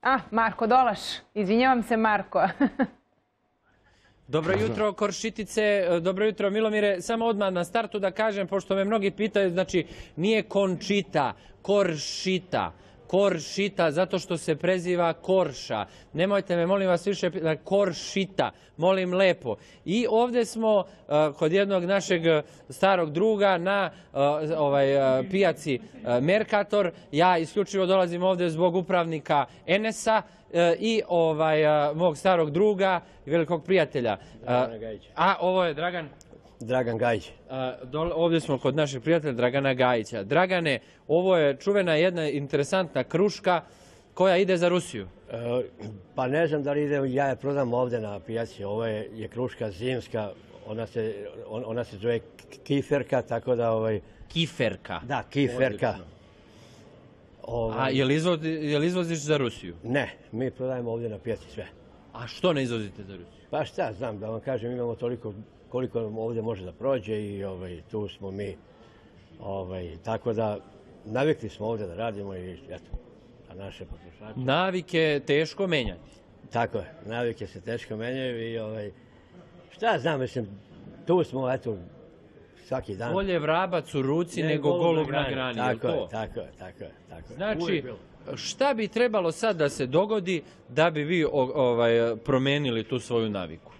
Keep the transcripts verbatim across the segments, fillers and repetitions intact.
Ah, Marko Dolaš. Izvinjavam se, Marko. Dobro jutro, Koršitice, dobro jutro, Milomire. Samo odmah na startu da kažem, pošto me mnogi pitaju, znači nije Končita, Koršita. Koršita, zato što se preziva Korša. Nemojte me, molim vas, više pitati, Koršita, molim lepo. I ovdje smo uh, kod jednog našeg starog druga na uh, ovaj, uh, pijaci uh, Merkator. Ja isključivo dolazim ovdje zbog upravnika Enesa uh, i ovaj, uh, mog starog druga i velikog prijatelja. Uh, a ovo je Dragan? Dragan Gajić. Ovdje smo kod našeg prijatelja Dragana Gajića. Dragane, ovo je čuvena jedna interesantna kruška koja ide za Rusiju. E, pa ne znam da li ide, ja je prodam ovdje na pijaci. Ovo je, je kruška zimska, ona se, on, ona se zove kiferka, tako da... Ovaj, kiferka? Da, kiferka. Ovaj, A je li, izvozi, je li izvoziš za Rusiju? Ne, mi prodajemo ovdje na pijaci sve. A što ne izvozite za Rusiju? Pa šta znam, da vam kažem, imamo toliko koliko ovdje može da prođe i ovaj, tu smo mi. Ovaj, tako da navikli smo ovdje da radimo i eto, a naše potrošače. Navike teško menjati. Tako je, navike se teško menjaju i ovaj, šta znam, mislim, tu smo eto svaki dan. Bolje vrabac u ruci ne, nego golub na grani. Tako je, je, tako je, tako je. Tako znači, šta bi trebalo sad da se dogodi da bi vi ovaj, promenili tu svoju naviku?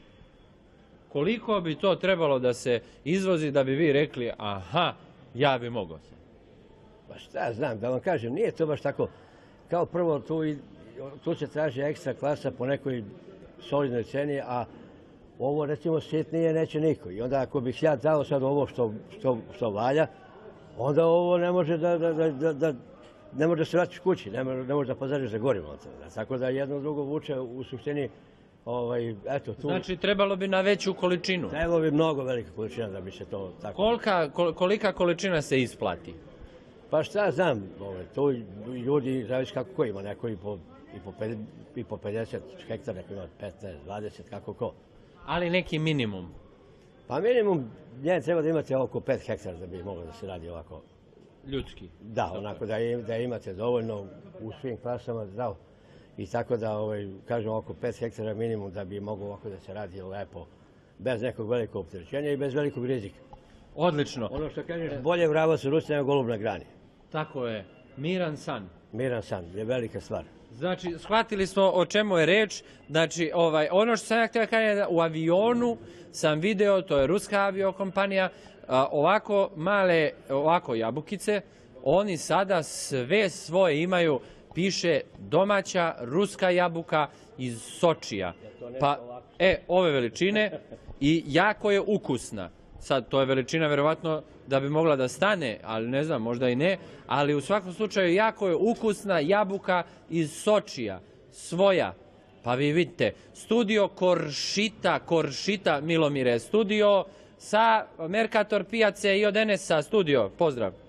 Koliko bi to trebalo da se izvozi da bi vi rekli, aha, ja bi mogao se? Pa šta znam, da vam kažem, nije to baš tako. Kao prvo, tu, tu se traži ekstra klasa po nekoj solidnoj ceni, a ovo recimo sitnije neće niko. I onda ako bih ja dao sad ovo što, što, što valja, onda ovo ne može da, da, da, da ne može da se vratiš kući, ne može, ne može da pozariš za gorimo. Tako da jedno drugo vuče u suštini. Ovaj, eto, tu... Znači, trebalo bi na veću količinu? Trebalo bi mnogo velika količina da bi se to tako... Kolika, kol, kolika količina se isplati? Pa šta znam, ovaj, tu ljudi, zavisi kako ko ima, neko i po, i po, i po pedeset hektara, neko ima petnaest, dvadeset, kako ko. Ali neki minimum? Pa minimum, njen treba da imate oko pet hektara da bi moglo da se radi ovako... Ljudski? Da, onako da, da imate dovoljno u svim klasama, da. I tako da, ovaj, kažem, oko pet hektara minimum da bi moglo ovako da se radi lepo, bez nekog velikog opterećenja i bez velikog rizika. Odlično. Ono što kažeš, bolje vravac u ruci nego golub na grani. Tako je. Miran san. Miran san je velika stvar. Znači, shvatili smo o čemu je reč. Znači, ovaj, ono što sam ja htio kažem, u avionu sam video, to je ruska aviokompanija, ovako male, ovako jabukice, oni sada sve svoje imaju, piše domaća ruska jabuka iz Sočija. Pa, e, ove veličine i jako je ukusna. Sad, to je veličina verovatno da bi mogla da stane, ali ne znam, možda i ne, ali u svakom slučaju jako je ukusna jabuka iz Sočija, svoja. Pa vi vidite, studio Koršita, Koršita, Milomire, studio sa Merkator pijace i od Enesa studio. Pozdrav.